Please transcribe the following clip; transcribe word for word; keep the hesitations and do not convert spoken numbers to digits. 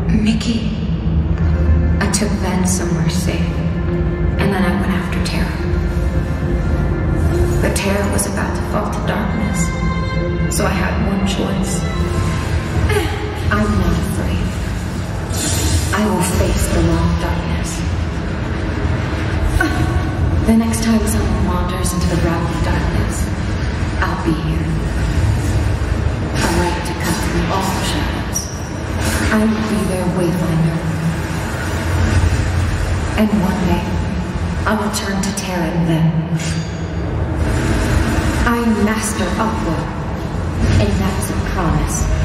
Mickey. I took Van somewhere safe, and then I went after Terra. But Terra was about to fall to darkness, so I had one choice. I'm not afraid. I will face the long darkness. The next time someone wanders into the realm of darkness, I'll be here. A light to cut through all the shadows. I will be their wayfinder. And one day, I will turn to Terra and them. I am Master Aqua, and that's a promise.